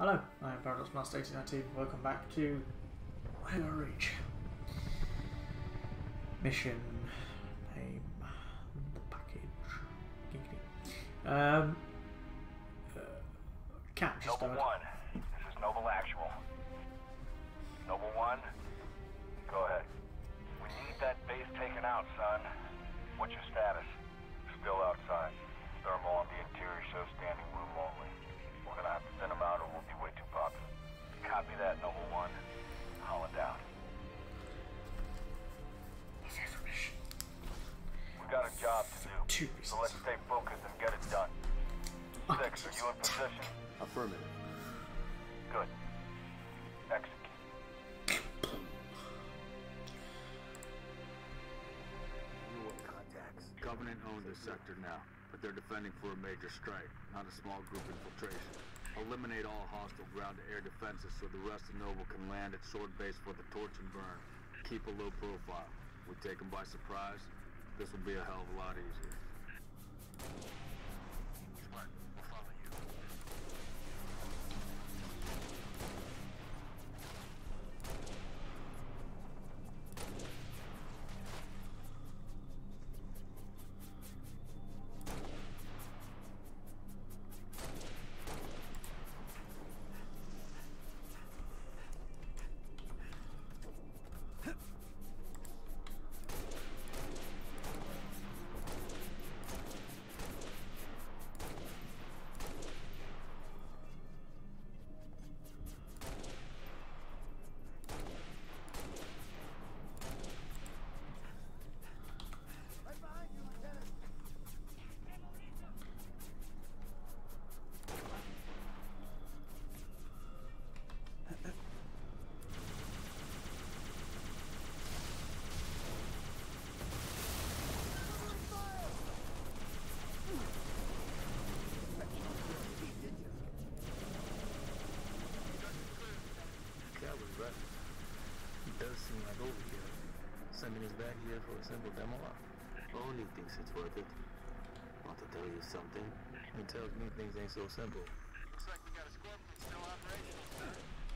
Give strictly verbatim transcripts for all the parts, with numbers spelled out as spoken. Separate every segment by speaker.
Speaker 1: Hello, I am Paradox Master eighteen nineteen. Welcome back to Halo Reach. Mission name, the package. Um, uh, Cat just
Speaker 2: Noble
Speaker 1: died.
Speaker 2: One, this is Noble Actual. Noble One, go ahead. We need that base taken out, son. What's your status? Still outside. Thermal on the interior shows standing room only. We're gonna have to thin them out or we'll be way too popular. Copy that, Noble One. Holland down.
Speaker 1: My favorite mission.
Speaker 2: We got a job to do,
Speaker 1: Two
Speaker 2: so let's stay focused and get it done. Six, are you in position?
Speaker 3: Affirmative.
Speaker 2: Good. Execute.
Speaker 3: New contacts. Covenant owns this sector now, but they're defending for a major strike, not a small group infiltration. Eliminate all hostile ground-to-air defenses so the rest of Noble can land at Sword Base for the torch and burn. Keep a low profile. We take them by surprise, this will be a hell of a lot easier.
Speaker 2: Smart. We'll follow you.
Speaker 4: It does seem like overkill. Sending us back here for a simple demo op.
Speaker 3: Only thinks it's worth it. Want to tell you something?
Speaker 4: It tells me things ain't so simple.
Speaker 2: Looks like we got a Scorpion still operational, sir.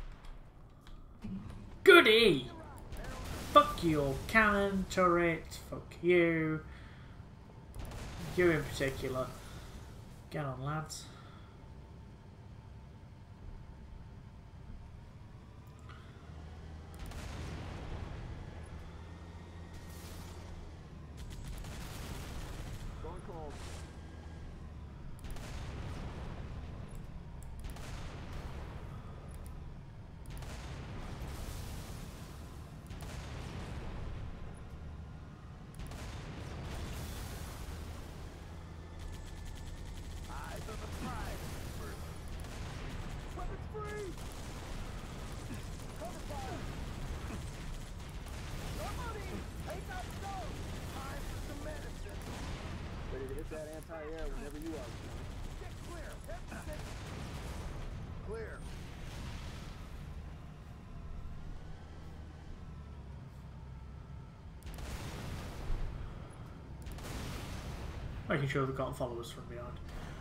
Speaker 1: Goody! Fuck your cannon turret. Fuck you. You in particular. Get on, lads.
Speaker 3: Going cold.
Speaker 2: Eyes on the prize. Weapons free! Cover fire! Somebody take out those! Time for some medicine!
Speaker 3: Ready to hit that anti-air whenever you are.
Speaker 2: Get clear! Everything clear!
Speaker 1: Making sure they can't follow us from behind.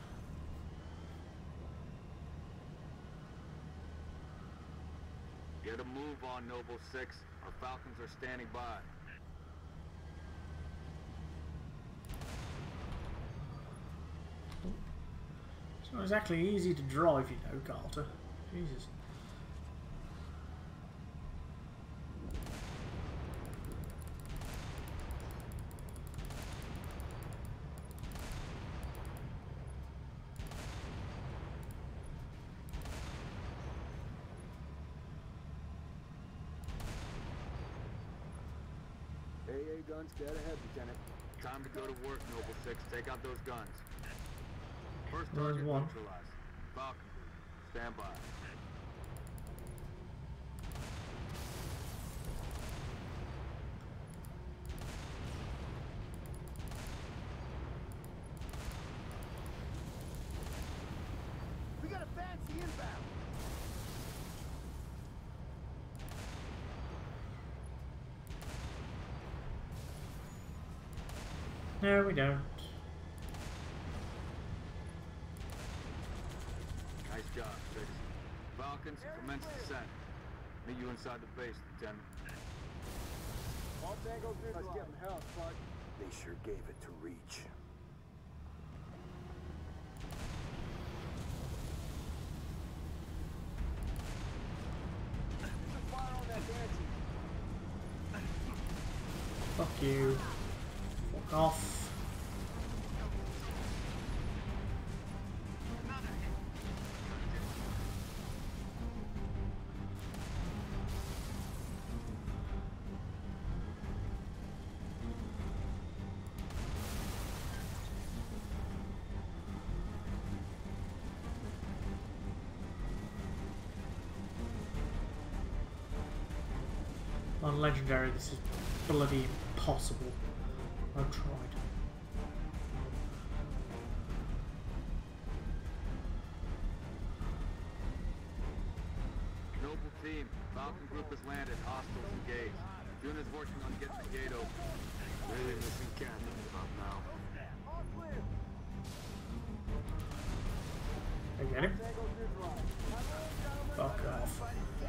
Speaker 3: Get a move on, Noble Six. Our Falcons are standing by.
Speaker 1: It's not exactly easy to drive, you know, Carter. Jesus.
Speaker 3: A A guns, dead ahead, Lieutenant. Time to go to work, Noble Six. Take out those guns. First
Speaker 1: There's
Speaker 3: target
Speaker 1: one.
Speaker 3: neutralized. Falcon, stand by.
Speaker 2: We got a fancy inbound!
Speaker 1: No, we don't.
Speaker 3: Nice job, Six. Falcons, commence descent. Meet you inside the base, Lieutenant.
Speaker 5: All Tango Let's give him hell, Clark.
Speaker 6: They sure gave it to Reach.
Speaker 5: Fire on that Nancy.
Speaker 1: Fuck you. Fuck off. On Legendary, this is bloody impossible. I've tried.
Speaker 3: Noble team, Falcon Group has landed. Hostiles engaged. Unit's working on getting the gate open.
Speaker 6: Really missing Captain about now.
Speaker 1: I get him. Fuck off.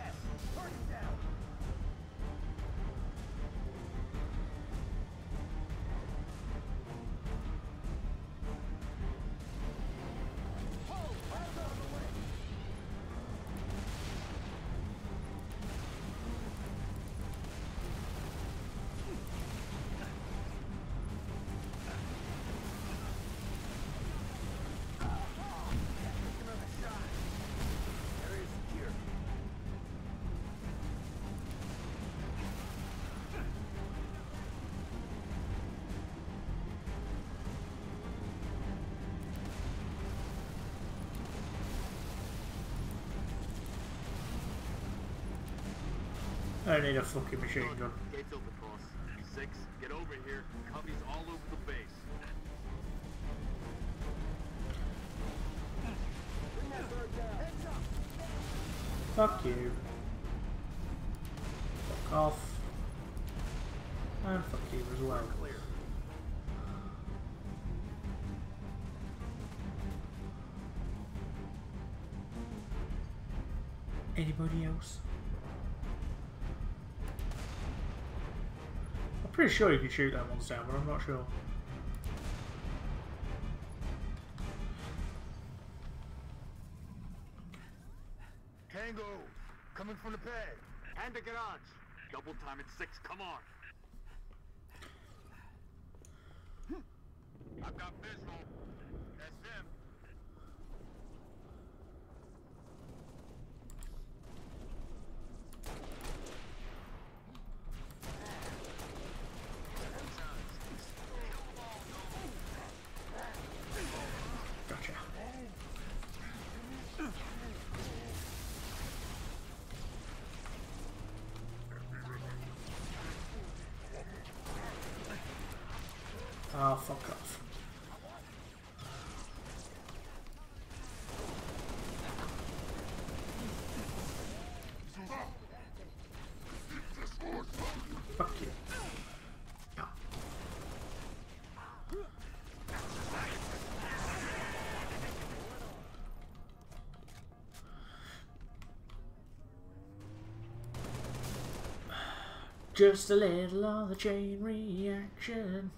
Speaker 1: I need a fucking machine gun.
Speaker 3: Gates open, boss. Six, get over here. Cubbies all over the base.
Speaker 1: Fuck you. Fuck off. And fuck you as well. Anybody else? I'm pretty sure you can shoot that ones down, but I'm not sure.
Speaker 3: Tango, coming from the pad. And the garage. Double time at six, come on. I've got visual. That's him.
Speaker 1: Gotcha. Ah, fuck off. Fuck you. Yeah. Just a little of the chain reaction.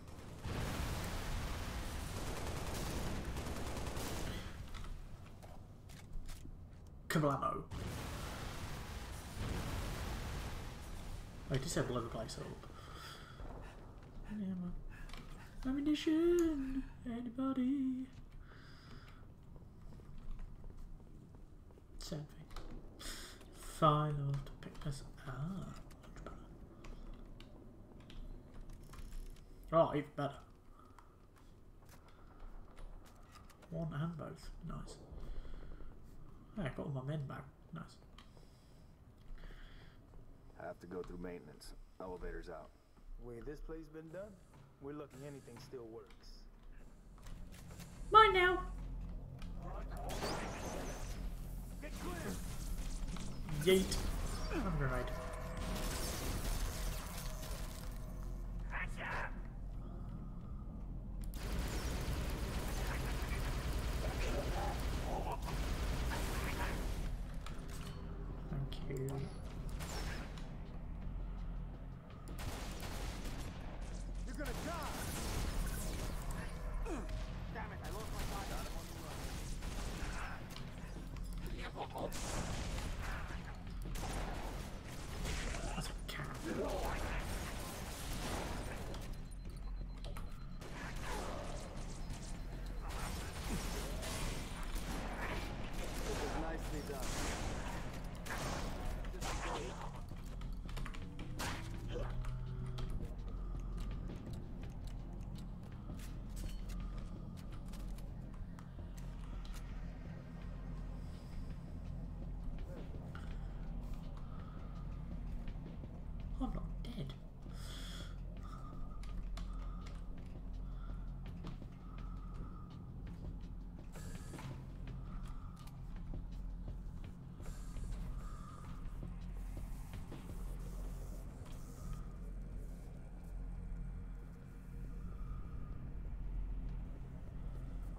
Speaker 1: Kablamo. I just have blow the place up. Ammunition. Anybody? Same thing. Final to pick this. Ah, much better. Oh, even better. One and both. Nice. I got all my men back. Nice.
Speaker 6: I have to go through maintenance. Elevator's out.
Speaker 5: Way this place been done, we're lucky anything still works.
Speaker 1: Mine now.
Speaker 5: Get clear.
Speaker 1: Yeet. I'm grenade.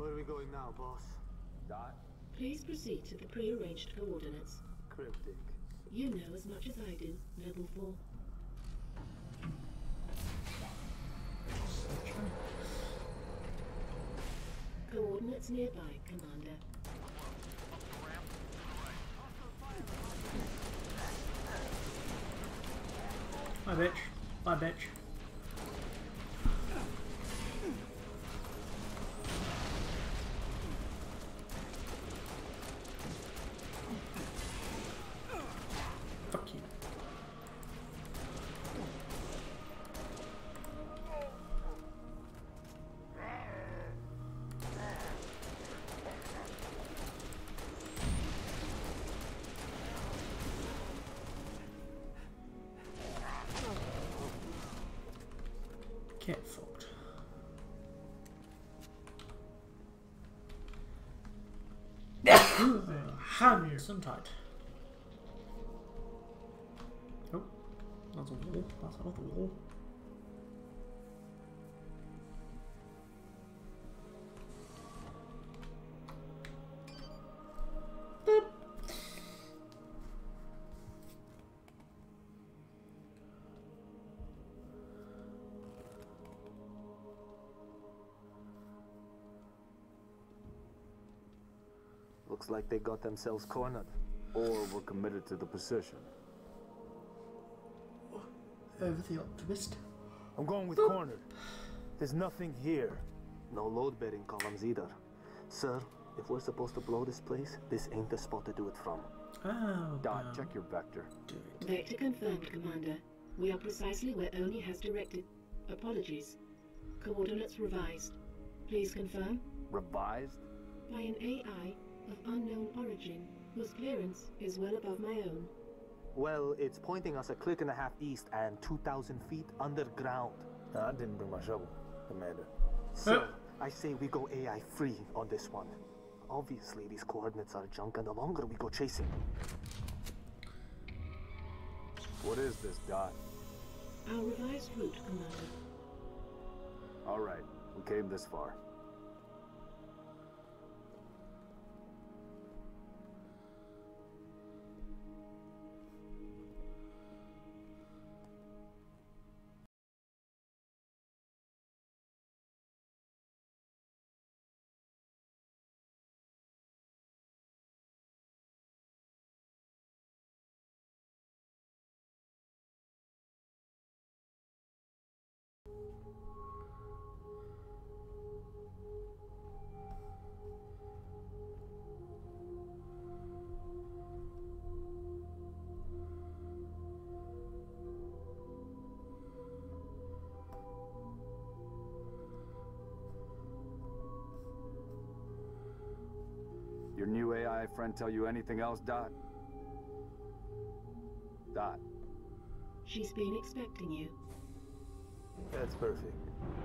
Speaker 5: Where are we going now, boss?
Speaker 3: Dot?
Speaker 7: Please proceed to the pre-arranged coordinates.
Speaker 5: Cryptic.
Speaker 7: You know as much as I do, Level four. Coordinates nearby, Commander.
Speaker 1: Bye, bitch. Bye, bitch. Fuck you. Get fucked. Hands and tight. Oh, that's a wall. That's another wall. Boop.
Speaker 6: Looks like they got themselves cornered. Or were committed to the position.
Speaker 1: Over the optimist.
Speaker 5: I'm going with cornered. There's nothing here.
Speaker 8: No load-bearing columns either. Sir, if we're supposed to blow this place, this ain't the spot to do it from.
Speaker 1: Oh,
Speaker 6: Dot,
Speaker 1: no.
Speaker 6: check your vector.
Speaker 1: Do it.
Speaker 7: Vector confirmed, Commander. We are precisely where Oni has directed. Apologies. Coordinates revised. Please confirm?
Speaker 6: Revised?
Speaker 7: By an A I of unknown origin, whose clearance is well above my own.
Speaker 8: Well, it's pointing us a click and a half east and two thousand feet underground.
Speaker 5: Nah, I didn't bring my shovel, Commander.
Speaker 8: So, I say we go A I free on this one. Obviously, these coordinates are junk, and the longer we go chasing.
Speaker 6: What is this, Dot?
Speaker 7: Our revised route, Commander.
Speaker 6: Alright, we came this far. Your new A I friend tell you anything else, Dot? Dot.
Speaker 7: She's been expecting you.
Speaker 5: That's perfect.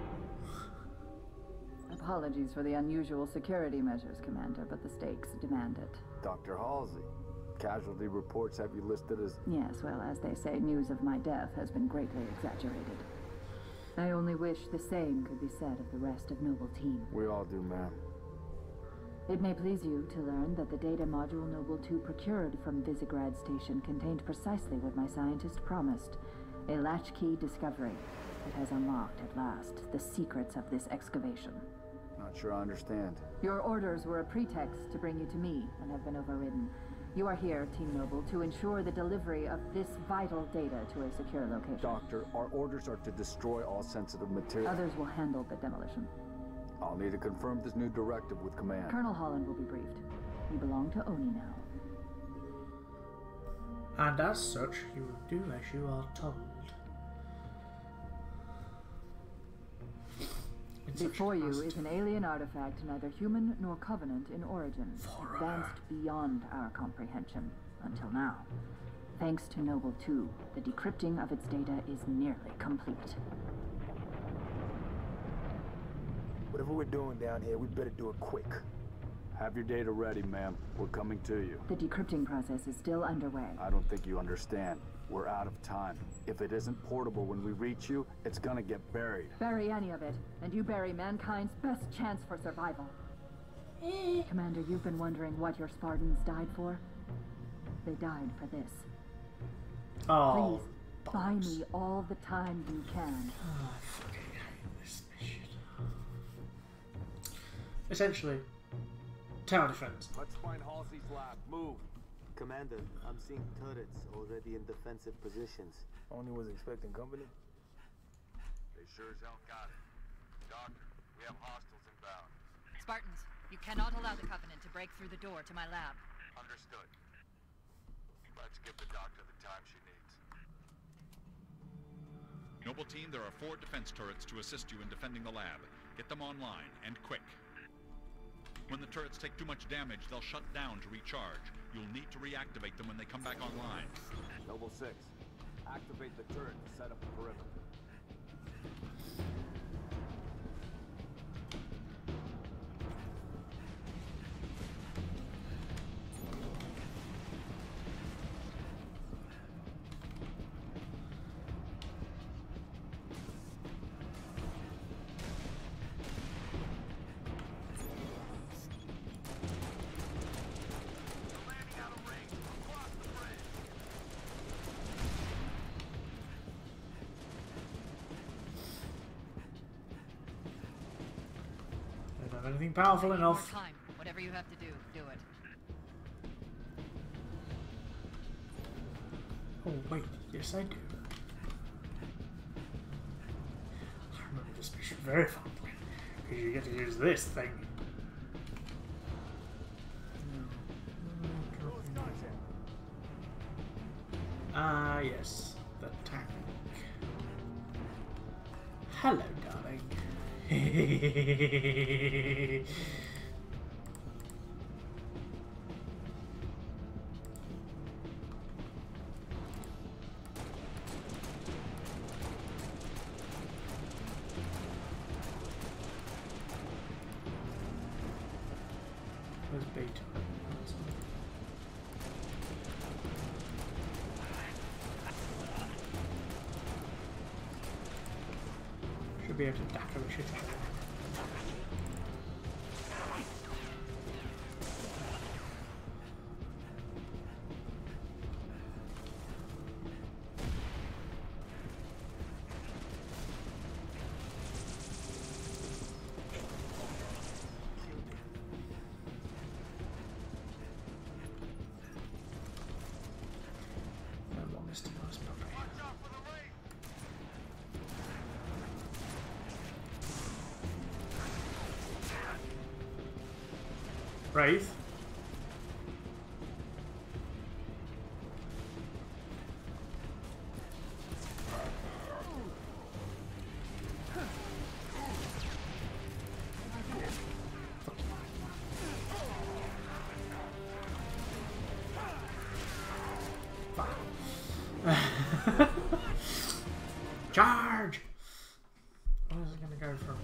Speaker 9: Apologies for the unusual security measures, Commander, but the stakes demand it.
Speaker 6: Doctor Halsey. Casualty reports have you listed as...
Speaker 9: Yes, well, as they say, news of my death has been greatly exaggerated. I only wish the same could be said of the rest of Noble Team.
Speaker 6: We all do, ma'am.
Speaker 9: It may please you to learn that the data module Noble two procured from Visegrad Station contained precisely what my scientist promised. A latchkey discovery that has unlocked, at last, the secrets of this excavation.
Speaker 6: Not sure I understand.
Speaker 9: Your orders were a pretext to bring you to me and have been overridden. You are here, Team Noble, to ensure the delivery of this vital data to a secure location.
Speaker 6: Doctor, our orders are to destroy all sensitive material.
Speaker 9: Others will handle the demolition.
Speaker 6: I'll need to confirm this new directive with command.
Speaker 9: Colonel Holland will be briefed. You belong to Oni now.
Speaker 1: And as such, you will do as you are told. In such
Speaker 9: Before you
Speaker 1: capacity.
Speaker 9: is an alien artifact, neither human nor Covenant in origin,
Speaker 1: Forever.
Speaker 9: advanced beyond our comprehension, until now. Thanks to Noble two, the decrypting of its data is nearly complete.
Speaker 5: Whatever we're doing down here, we better do it quick.
Speaker 6: Have your data ready, ma'am. We're coming to you.
Speaker 9: The decrypting process is still underway.
Speaker 6: I don't think you understand. We're out of time. If it isn't portable when we reach you, it's gonna get buried.
Speaker 9: Bury any of it, and you bury mankind's best chance for survival. Commander, you've been wondering what your Spartans died for? They died for this.
Speaker 1: Oh,
Speaker 9: please, buy me all the time you can.
Speaker 1: Oh, I fucking hate this mission. Essentially, tower defense.
Speaker 3: Let's find Halsey's lab. Move.
Speaker 6: Commander, I'm seeing turrets already in defensive positions.
Speaker 5: Only was expecting company.
Speaker 3: They sure as hell got it. Doctor, we have hostiles inbound.
Speaker 10: Spartans, you cannot allow the Covenant to break through the door to my lab.
Speaker 3: Understood. Let's give the doctor the time she needs.
Speaker 11: Noble team, there are four defense turrets to assist you in defending the lab. Get them online, and quick. When the turrets take too much damage, they'll shut down to recharge. You'll need to reactivate them when they come back online.
Speaker 3: Noble six, activate the turret to set up the perimeter.
Speaker 1: Anything powerful enough.
Speaker 10: Time. Whatever you have to do, do it.
Speaker 1: Oh wait, yes I do. I remember this mission very fondly. Because you get to use this thing. Ah, uh, yes, the tank. Hello, darling. Where's bait? Should be able to dacker the shit out of it. Wraith. Charge! Where is it gonna go from?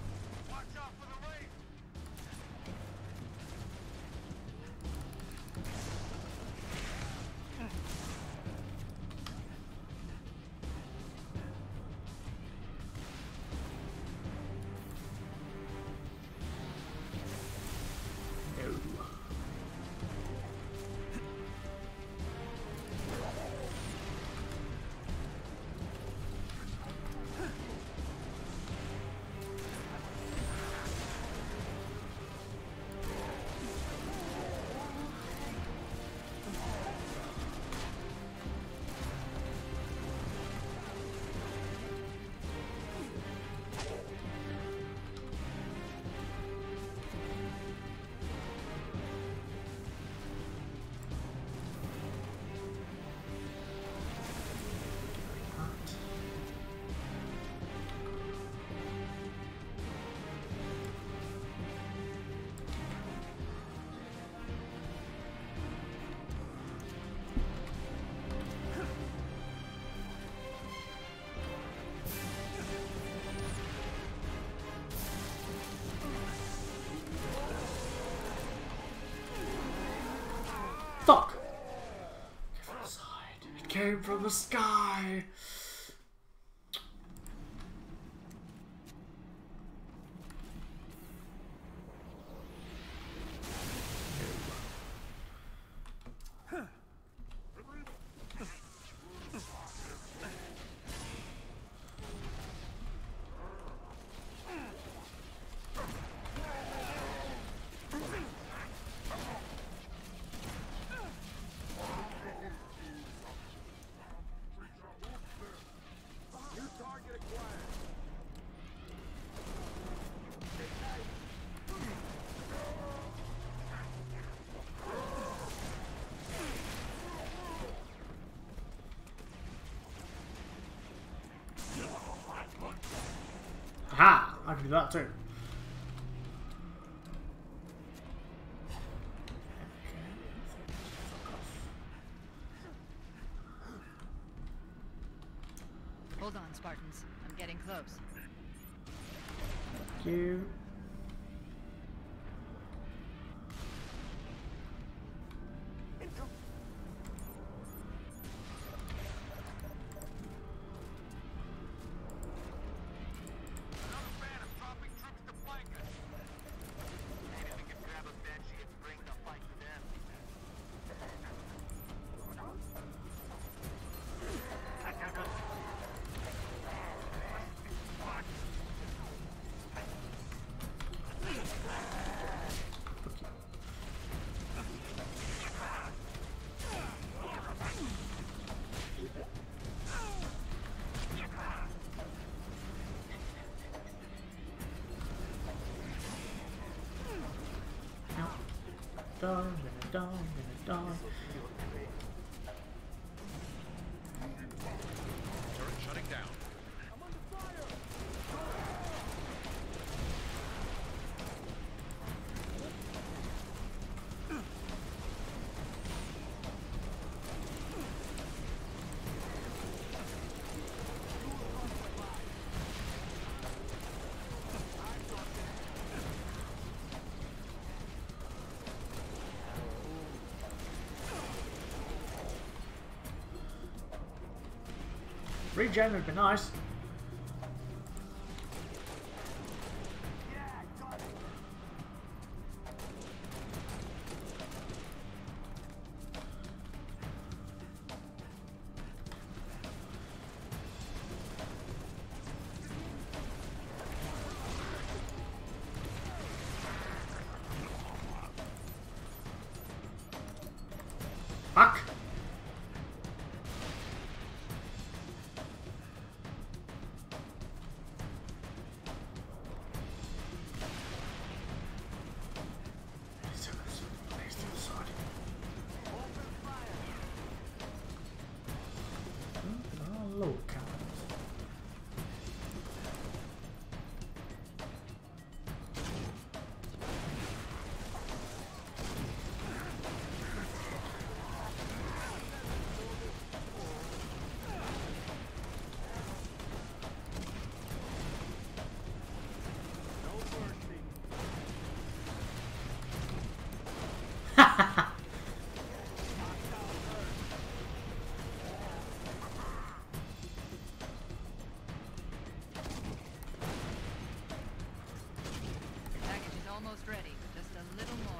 Speaker 1: Fuck! From the side. It came from the sky! do that too.
Speaker 10: Hold on, Spartans. I'm getting close.
Speaker 1: Thank you. Die, I'm gonna die, I'm gonna die.
Speaker 11: Turret shutting down.
Speaker 1: Regen would be nice. Fuck!
Speaker 10: Almost ready. Just a little more.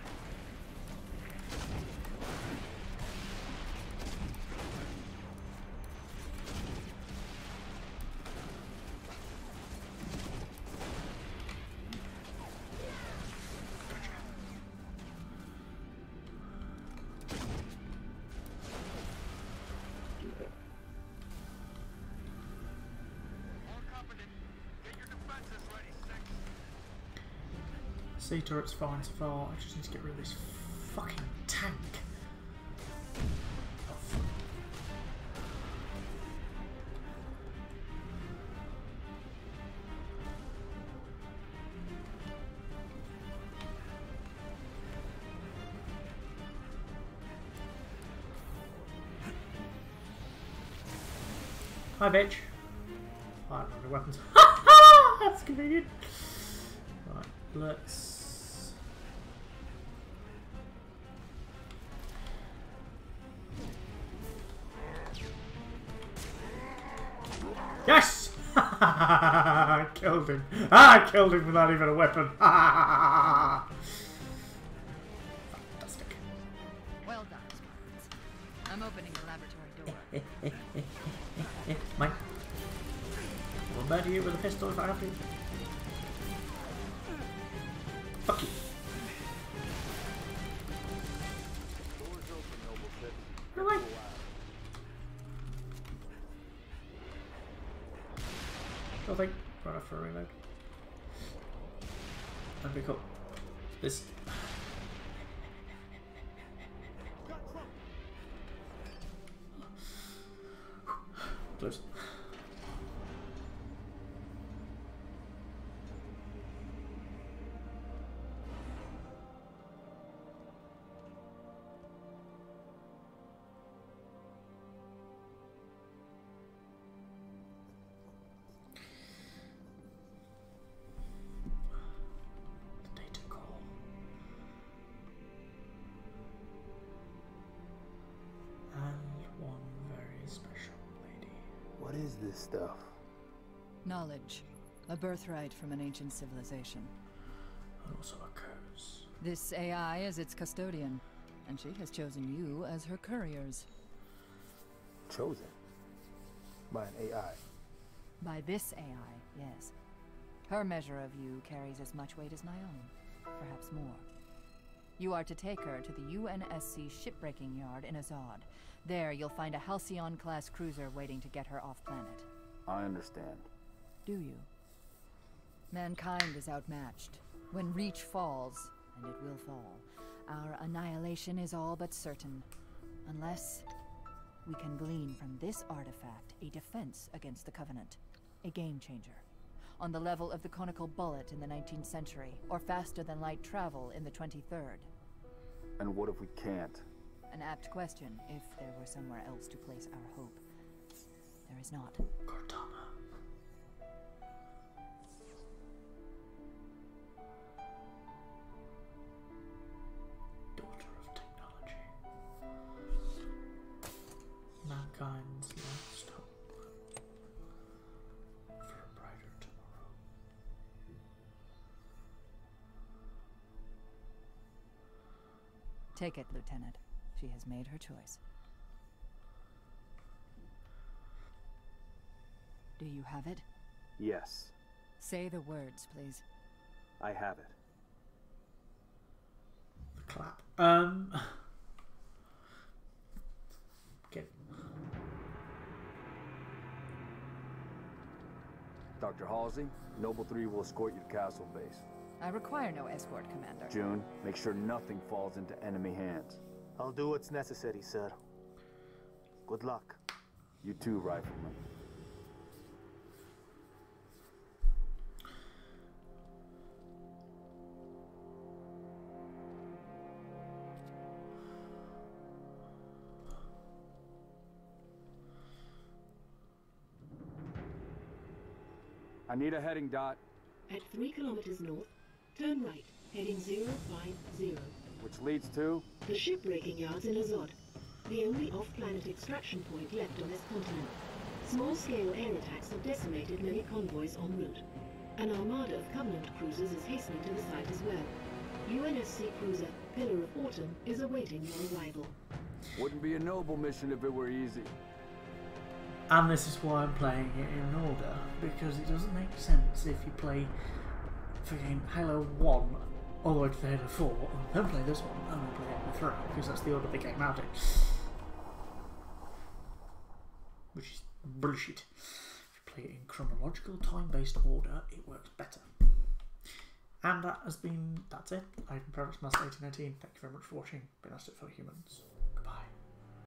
Speaker 1: Sea turret's fine so far. I just need to get rid of this fucking tank. Oh, fuck. Hi, bitch. I don't have any weapons. That's convenient. Right, let's. Yes! I killed him. I killed him without even a weapon. Fantastic.
Speaker 10: Well done, Spartans. I'm opening the laboratory door.
Speaker 1: Mine. I'll murder you with a pistol if I have to. Fuck you. Really? Nothing. Run off for a reload. That'd be cool. This. Close.
Speaker 8: What is this stuff?
Speaker 10: Knowledge. A birthright from an ancient civilization.
Speaker 1: And also a curse.
Speaker 10: This A I is its custodian, and she has chosen you as her couriers.
Speaker 8: Chosen? By an A I?
Speaker 10: By this A I, yes. Her measure of you carries as much weight as my own, perhaps more. You are to take her to the U N S C shipbreaking yard in Azad. There, you'll find a Halcyon-class cruiser waiting to get her off-planet.
Speaker 3: I understand.
Speaker 10: Do you? Mankind is outmatched. When Reach falls, and it will fall, our annihilation is all but certain. Unless we can glean from this artifact a defense against the Covenant. A game-changer. On the level of the conical bullet in the nineteenth century, or faster-than-light travel in the twenty-third.
Speaker 3: And what if we can't?
Speaker 10: An apt question, if there were somewhere else to place our hope. There is not.
Speaker 1: Cortana. Daughter of technology. Mankind's last hope for a brighter tomorrow.
Speaker 10: Take it, Lieutenant. She has made her choice. Do you have it?
Speaker 3: Yes.
Speaker 10: Say the words, please.
Speaker 3: I have it.
Speaker 1: The clap. Um. Okay.
Speaker 3: Doctor Halsey, Noble three will escort you to Castle Base.
Speaker 10: I require no escort, Commander.
Speaker 3: June, make sure nothing falls into enemy hands.
Speaker 8: I'll do what's necessary, sir. Good luck.
Speaker 3: You too, Rifleman. I need a heading, Dot.
Speaker 7: At three kilometers north, turn right, heading zero five zero.
Speaker 3: Which leads to?
Speaker 7: The shipbreaking yards in Azad, the only off-planet extraction point left on this continent. Small-scale air attacks have decimated many convoys en route. An armada of Covenant cruisers is hastening to the site as well. U N S C cruiser Pillar of Autumn is awaiting your arrival.
Speaker 3: Wouldn't be a noble mission if it were easy.
Speaker 1: And this is why I'm playing it in order, because it doesn't make sense if you play fucking Halo one all the way to the Halo four, and then play this one, and then play Halo three, because that's the order they came out in. Which is bullshit. If you play it in chronological, time-based order, it works better. And that has been, that's it. I've been Paradox Master eighteen nineteen. Thank you very much for watching. Been asked it for humans.